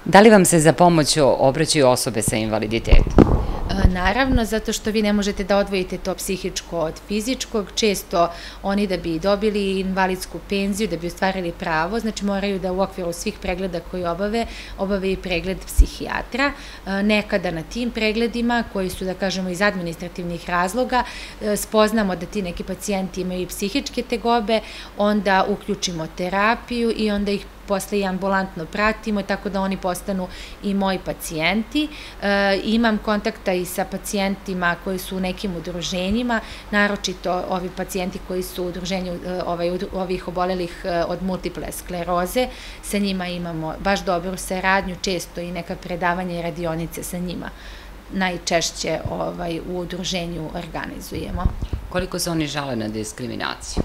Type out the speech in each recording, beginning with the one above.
Da li vam se za pomoć obraćaju osobe sa invaliditetom? Naravno, zato što vi ne možete da odvojite to psihičko od fizičkog. Često oni da bi dobili invalidsku penziju, da bi ostvarili pravo, znači moraju da u okviru svih pregleda koji obave i pregled psihijatra. Nekada na tim pregledima, koji su, da kažemo, iz administrativnih razloga, spoznamo da ti neki pacijenti imaju i psihičke tegobe, onda uključimo terapiju i onda ih posle i ambulantno pratimo, tako da oni postanu i moji pacijenti. Imam kontakta i sa pacijentima koji su u nekim udruženjima, naročito ovi pacijenti koji su u udruženju ovih obolelih od multiple skleroze. Sa njima imamo baš dobru saradnju, često i neka predavanja i radionice sa njima. Najčešće u udruženju organizujemo. Koliko se oni žale na diskriminaciju?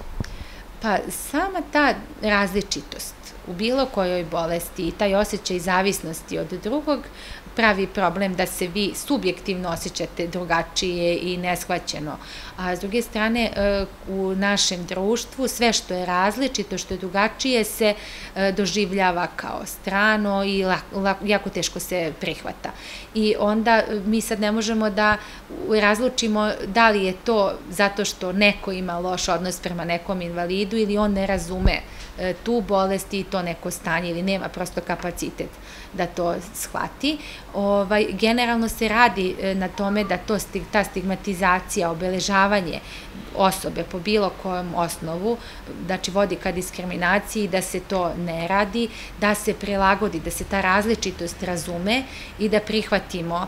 Pa sama ta različitost u bilo kojoj bolesti i taj osjećaj zavisnosti od drugog pravi problem da se vi subjektivno osjećate drugačije i neshvaćeno. A s druge strane, u našem društvu sve što je različito, što je drugačije se doživljava kao strano i jako teško se prihvata. I onda mi sad ne možemo da razlučimo da li je to zato što neko ima loš odnos prema nekom invalidu ili on ne razume tu bolest i to neko stanje ili nema prosto kapacitet da to shvati. Generalno se radi na tome da ta stigmatizacija, obeležavanje osobe po bilo kojem osnovu, znači vodi ka diskriminaciji, da se to ne radi, da se prilagodi, da se ta različitost razume i da prihvatimo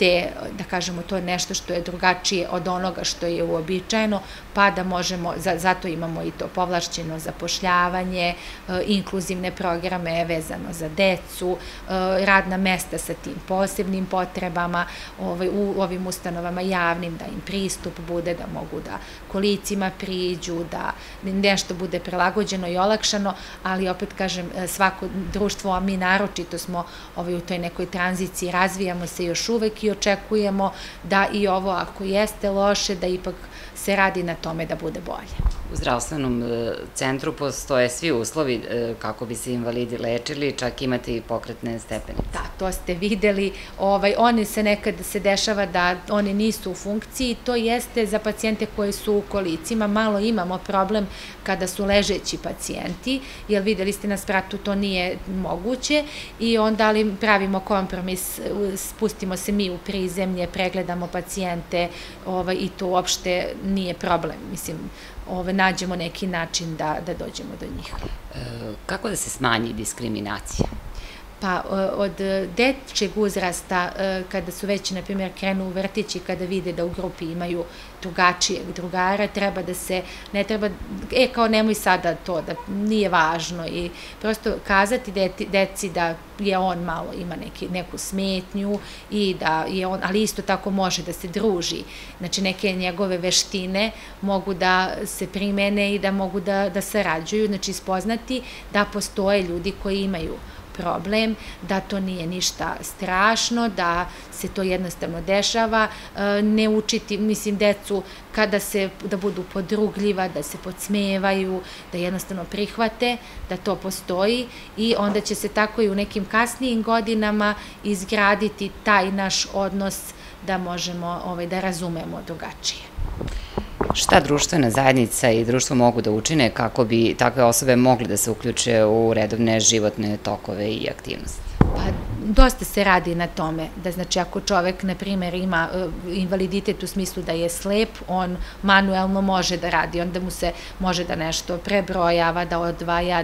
da kažemo, to je nešto što je drugačije od onoga što je uobičajeno, pa da možemo, zato imamo i to povlašćeno zapošljavanje, inkluzivne programe vezano za decu, radna mesta sa tim posebnim potrebama, u ovim ustanovama javnim, da im pristup bude, da mogu da kolicima priđu, da nešto bude prilagođeno i olakšano, ali opet kažem, svako društvo, a mi naročito smo u toj nekoj tranziciji, razvijamo se još uvek i očekujemo da i ovo, ako jeste loše, da ipak se radi na tome da bude bolje. U zdravstvenom centru postoje svi uslovi kako bi se invalidi lečili, čak imate i pokretne stepenice. Da, to ste videli. Oni se nekad se dešava da oni nisu u funkciji, to jeste za pacijente koji su u kolicima. Malo imamo problem kada su ležeći pacijenti, jer videli ste na spratu, to nije moguće i onda li pravimo kompromis, spustimo se mi u prizemlje, pregledamo pacijente i to uopšte nije problem. Mislim, nađemo neki način da dođemo do njih. Kako da se smanji diskriminacija? Pa od dečjeg uzrasta, kada su već, na primjer, krenu u vrtić i kada vide da u grupi imaju drugačijeg drugara, treba da se, ne treba, kao nemoj sada to, da nije važno i prosto kazati deci da je on malo, ima neku smetnju i da je on, ali isto tako može da se druži. Znači neke njegove veštine mogu da se primene i da mogu da sarađuju, znači spoznati da postoje ljudi koji imaju problem, da to nije ništa strašno, da se to jednostavno dešava, ne učiti, mislim, decu da budu podrugljiva, da se podsmevaju, da jednostavno prihvate da to postoji i onda će se tako i u nekim kasnijim godinama izgraditi taj naš odnos da možemo da razumemo drugačije. Šta društvena zajednica i društvo mogu da učine kako bi takve osobe mogli da se uključe u redovne životne tokove i aktivnosti? Pa, dosta se radi na tome, da znači ako čovek, na primjer, ima invaliditet u smislu da je slep, on manuelno može da radi, onda mu se može da nešto prebrojava, da odvaja,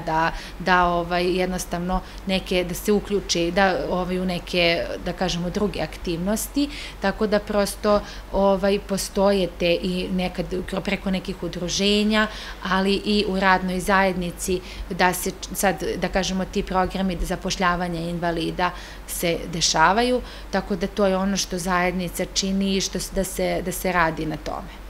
da jednostavno da se uključi u neke, da kažemo, druge aktivnosti, tako da prosto postoje te i nekad preko nekih udruženja, ali i u radnoj zajednici da se sad, da kažemo, ti programi zapošljavanja invalida se dešavaju, tako da to je ono što zajednica čini i da se radi na tome.